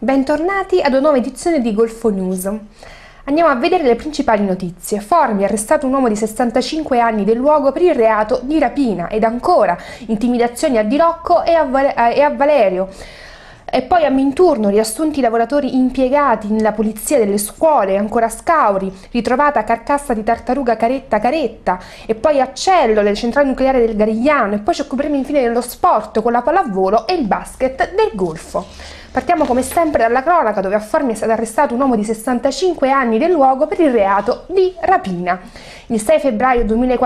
bentornati ad una nuova edizione di Golfo News. Andiamo a vedere le principali notizie. Formi, arrestato un uomo di 65 anni del luogo per il reato di rapina, ed ancora intimidazioni a Di Rocco e a Valerio. E poi a Minturno, riassunti i lavoratori impiegati nella polizia delle scuole, ancora Scauri, ritrovata carcassa di tartaruga Caretta, e poi a Cello, le centrali nucleari del Garigliano, e poi ci occuperemo infine dello sport con la pallavolo e il basket del Golfo. Partiamo come sempre dalla cronaca, dove a Formia è stato arrestato un uomo di 65 anni del luogo per il reato di rapina. Il 6 febbraio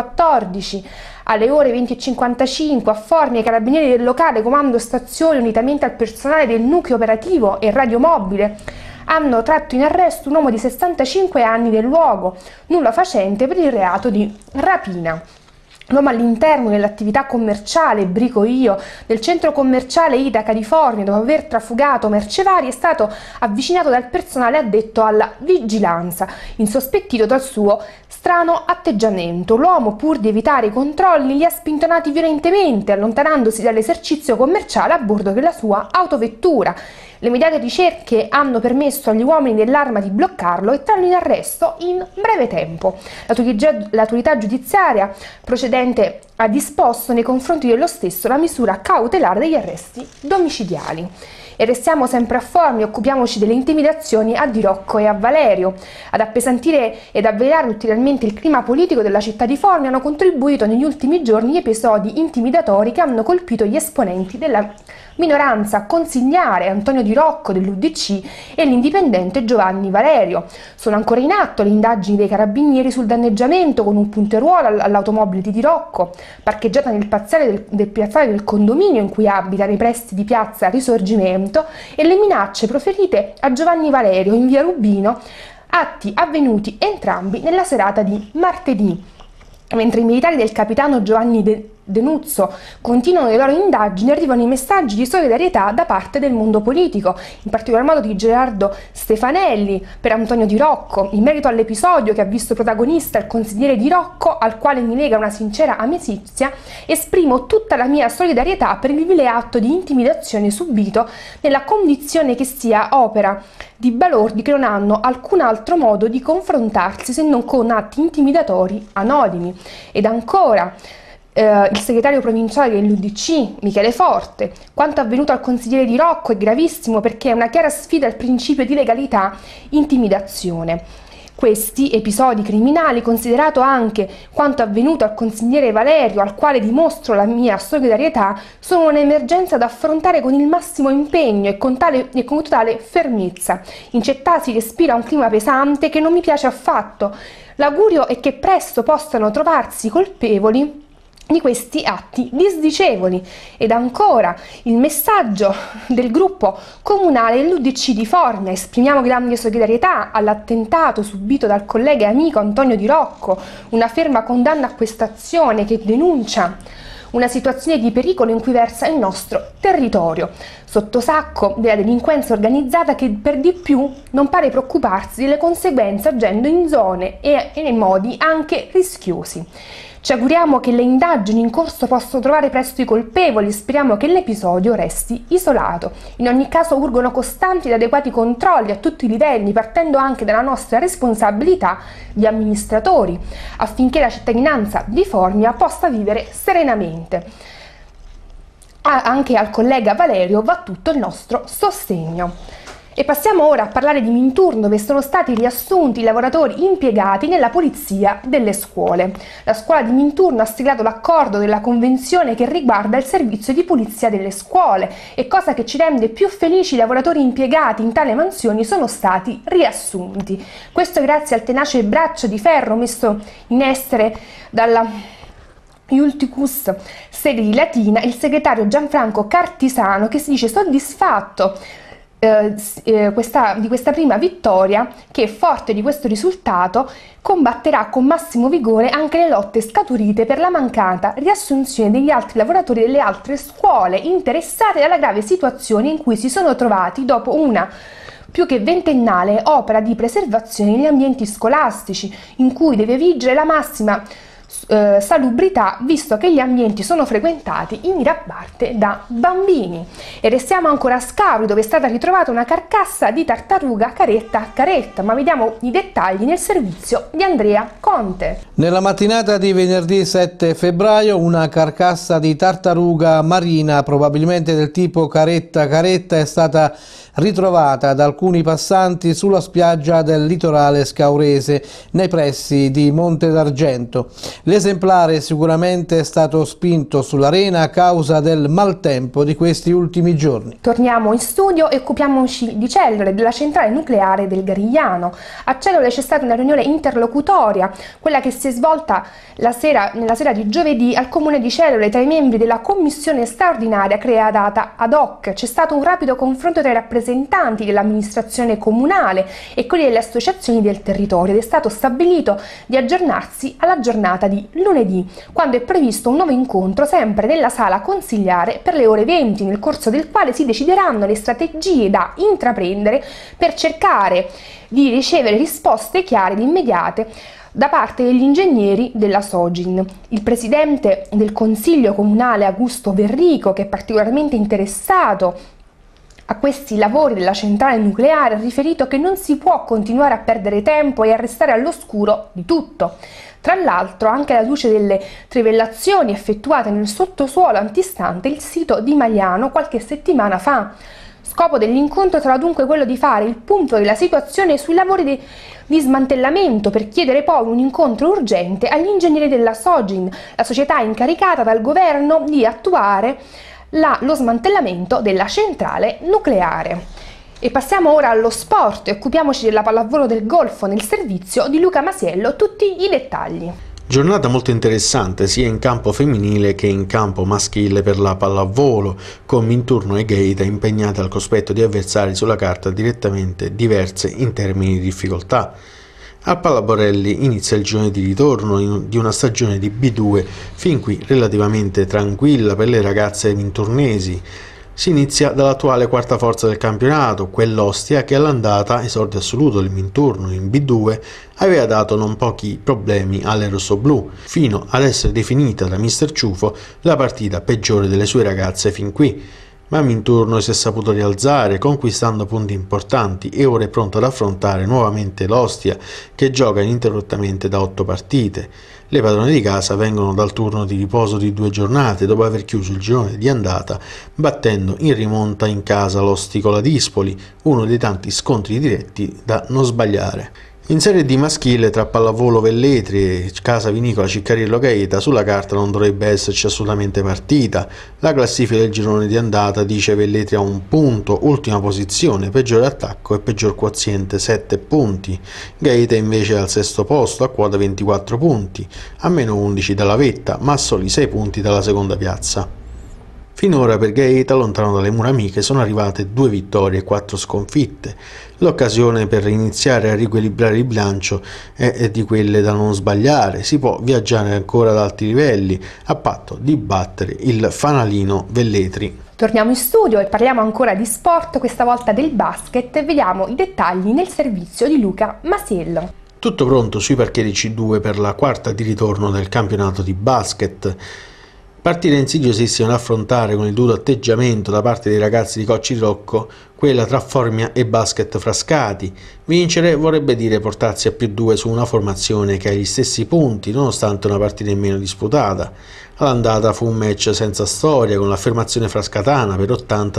2014, alle ore 20:55, a Formia, i carabinieri del locale comando stazione, unitamente al personale del nucleo operativo e radiomobile, hanno tratto in arresto un uomo di 65 anni del luogo, nulla facente per il reato di rapina. L'uomo, all'interno dell'attività commerciale Brico Io del centro commerciale Itaca di Formia, dopo aver trafugato merce varie, è stato avvicinato dal personale addetto alla vigilanza, insospettito dal suo strano atteggiamento. L'uomo, pur di evitare i controlli, li ha spintonati violentemente, allontanandosi dall'esercizio commerciale a bordo della sua autovettura. Le immediate ricerche hanno permesso agli uomini dell'Arma di bloccarlo e trarlo in arresto in breve tempo. L'autorità giudiziaria procedente ha disposto nei confronti dello stesso la misura cautelare degli arresti domiciliari. E restiamo sempre a Formia, occupiamoci delle intimidazioni a Di Rocco e a Valerio. Ad appesantire ed avvelenare ulteriormente il clima politico della città di Formia hanno contribuito negli ultimi giorni gli episodi intimidatori che hanno colpito gli esponenti della minoranza consigliare Antonio Di Rocco dell'UDC e l'indipendente Giovanni Valerio. Sono ancora in atto le indagini dei carabinieri sul danneggiamento con un punteruolo all'automobile di Di Rocco, parcheggiata nel piazzale del condominio in cui abita, nei pressi di piazza Risorgimento, e le minacce proferite a Giovanni Valerio in via Rubino, atti avvenuti entrambi nella serata di martedì. Mentre i militari del capitano Giovanni Denuzzo continuano le loro indagini, arrivano i messaggi di solidarietà da parte del mondo politico, in particolar modo di Gerardo Stefanelli per Antonio Di Rocco. In merito all'episodio che ha visto protagonista il consigliere Di Rocco, al quale mi lega una sincera amicizia, esprimo tutta la mia solidarietà per il vile atto di intimidazione subito, nella convinzione che sia opera di balordi che non hanno alcun altro modo di confrontarsi se non con atti intimidatori anonimi. Ed ancora il segretario provinciale dell'UDC Michele Forte: quanto avvenuto al consigliere Di Rocco è gravissimo perché è una chiara sfida al principio di legalità, intimidazione. Questi episodi criminali, considerato anche quanto avvenuto al consigliere Valerio, al quale dimostro la mia solidarietà, sono un'emergenza da affrontare con il massimo impegno e con totale fermezza. In città si respira un clima pesante che non mi piace affatto. L'augurio è che presto possano trovarsi colpevoli di questi atti disdicevoli. Ed ancora il messaggio del gruppo comunale dell'UDC di Formia: esprimiamo grande solidarietà all'attentato subito dal collega e amico Antonio Di Rocco, una ferma condanna a questa azione che denuncia una situazione di pericolo in cui versa il nostro territorio, sotto sacco della delinquenza organizzata che per di più non pare preoccuparsi delle conseguenze agendo in zone e in modi anche rischiosi. Ci auguriamo che le indagini in corso possano trovare presto i colpevoli e speriamo che l'episodio resti isolato. In ogni caso urgono costanti ed adeguati controlli a tutti i livelli, partendo anche dalla nostra responsabilità di amministratori, affinché la cittadinanza di Formia possa vivere serenamente. Anche al collega Valerio va tutto il nostro sostegno. E passiamo ora a parlare di Minturno, dove sono stati riassunti i lavoratori impiegati nella polizia delle scuole. La scuola di Minturno ha siglato l'accordo della convenzione che riguarda il servizio di pulizia delle scuole, e cosa che ci rende più felici, i lavoratori impiegati in tale mansioni sono stati riassunti. Questo grazie al tenace braccio di ferro messo in essere dalla Iulticus sede di Latina, il segretario Gianfranco Cartisano, che si dice soddisfatto di questa prima vittoria, che forte di questo risultato combatterà con massimo vigore anche le lotte scaturite per la mancata riassunzione degli altri lavoratori delle altre scuole interessate dalla grave situazione in cui si sono trovati dopo una più che ventennale opera di preservazione degli ambienti scolastici, in cui deve vigere la massima salubrità, visto che gli ambienti sono frequentati in gran parte da bambini. E restiamo ancora a Scauri, dove è stata ritrovata una carcassa di tartaruga caretta, ma vediamo i dettagli nel servizio di Andrea Conte. Nella mattinata di venerdì 7 febbraio una carcassa di tartaruga marina, probabilmente del tipo caretta, è stata ritrovata da alcuni passanti sulla spiaggia del litorale scaurese, nei pressi di Monte d'Argento. L'esemplare sicuramente è stato spinto sull'arena a causa del maltempo di questi ultimi giorni. Torniamo in studio e occupiamoci di Cellule, della centrale nucleare del Garigliano. A Cellule c'è stata una riunione interlocutoria, quella che si è svolta nella sera di giovedì al comune di Cellule tra i membri della commissione straordinaria creata ad hoc. C'è stato un rapido confronto tra i rappresentanti dell'amministrazione comunale e quelli delle associazioni del territorio ed è stato stabilito di aggiornarsi alla giornata di lunedì, quando è previsto un nuovo incontro sempre nella sala consigliare per le ore 20, nel corso del quale si decideranno le strategie da intraprendere per cercare di ricevere risposte chiare ed immediate da parte degli ingegneri della Sogin. Il presidente del consiglio comunale Augusto Verrico, che è particolarmente interessato a questi lavori della centrale nucleare, ha riferito che non si può continuare a perdere tempo e a restare all'oscuro di tutto. Tra l'altro, anche alla luce delle trivellazioni effettuate nel sottosuolo antistante il sito di Magliano qualche settimana fa. Scopo dell'incontro sarà dunque quello di fare il punto della situazione sui lavori di smantellamento, per chiedere poi un incontro urgente agli ingegneri della Sogin, la società incaricata dal governo di attuare lo smantellamento della centrale nucleare. E passiamo ora allo sport e occupiamoci della pallavolo del Golfo nel servizio di Luca Masiello. Tutti i dettagli. Giornata molto interessante sia in campo femminile che in campo maschile per la pallavolo, con Minturno e Gaeta impegnate al cospetto di avversari sulla carta direttamente diverse in termini di difficoltà. Al Pallaborelli inizia il girone di ritorno di una stagione di B2 fin qui relativamente tranquilla per le ragazze minturnesi. Si inizia dall'attuale quarta forza del campionato, quell'Ostia che all'andata, esordio assoluto del Minturno in B2, aveva dato non pochi problemi alle rossoblù, fino ad essere definita da mister Ciufo la partita peggiore delle sue ragazze fin qui. Ma Minturno si è saputo rialzare, conquistando punti importanti e ora è pronto ad affrontare nuovamente l'Ostia, che gioca ininterrottamente da 8 partite. Le padrone di casa vengono dal turno di riposo di 2 giornate dopo aver chiuso il girone di andata, battendo in rimonta in casa l'Osticola Dispoli, uno dei tanti scontri diretti da non sbagliare. In Serie D maschile tra Pallavolo Velletri e Casa Vinicola Ciccarello Gaeta sulla carta non dovrebbe esserci assolutamente partita. La classifica del girone di andata dice Velletri a 1 punto, ultima posizione, peggiore attacco e peggior quoziente 7 punti. Gaeta invece è al 6° posto a quota 24 punti, a meno 11 dalla vetta, ma a soli 6 punti dalla seconda piazza. Finora per Gaeta, lontano dalle mura amiche, sono arrivate 2 vittorie e 4 sconfitte. L'occasione per iniziare a riequilibrare il bilancio è di quelle da non sbagliare. Si può viaggiare ancora ad alti livelli, a patto di battere il fanalino Velletri. Torniamo in studio e parliamo ancora di sport, questa volta del basket, e vediamo i dettagli nel servizio di Luca Masiello. Tutto pronto sui parquet C2 per la quarta di ritorno del campionato di basket. Partita insidiosissima da affrontare con il dovuto atteggiamento da parte dei ragazzi di Cocci Rocco, quella tra Formia e Basket Frascati. Vincere vorrebbe dire portarsi a +2 su una formazione che ha gli stessi punti, nonostante una partita in meno disputata. All'andata fu un match senza storia, con l'affermazione frascatana per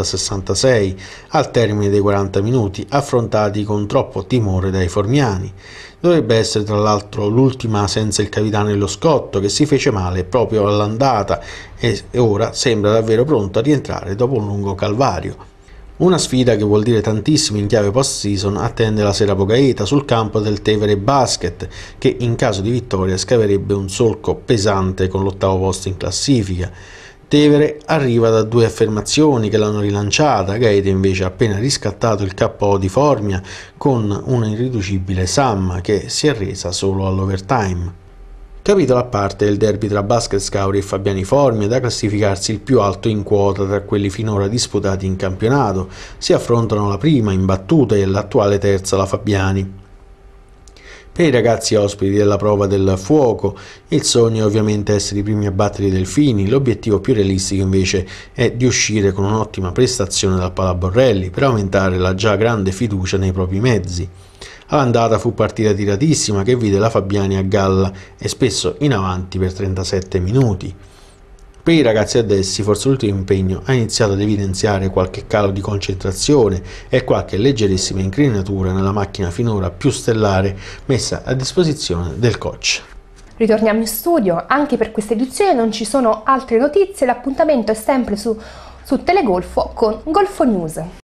80-66, al termine dei 40 minuti, affrontati con troppo timore dai formiani. Dovrebbe essere tra l'altro l'ultima senza il capitano dello Scotto, che si fece male proprio all'andata e ora sembra davvero pronto a rientrare dopo un lungo calvario. Una sfida che vuol dire tantissimo in chiave post-season attende la Serabo Gaeta sul campo del Tevere Basket, che in caso di vittoria scaverebbe un solco pesante con l'8° posto in classifica. Tevere arriva da 2 affermazioni che l'hanno rilanciata, Gaeta invece ha appena riscattato il KO di Formia con una irriducibile Sam che si è resa solo all'overtime. Capitolo a parte il derby tra Basket Scauri e Fabiani Formia, da classificarsi il più alto in quota tra quelli finora disputati in campionato. Si affrontano la prima imbattuta e l'attuale terza, la Fabiani. Per i ragazzi ospiti della prova del fuoco, il sogno è ovviamente essere i primi a battere i delfini, l'obiettivo più realistico invece è di uscire con un'ottima prestazione dal Palaborrelli per aumentare la già grande fiducia nei propri mezzi. All'andata fu partita tiratissima che vide la Fabiani a galla e spesso in avanti per 37 minuti. Per i ragazzi addessi forse l'ultimo impegno ha iniziato ad evidenziare qualche calo di concentrazione e qualche leggerissima incrinatura nella macchina finora più stellare messa a disposizione del coach. Ritorniamo in studio, anche per questa edizione non ci sono altre notizie, l'appuntamento è sempre su Telegolfo con Golfo News.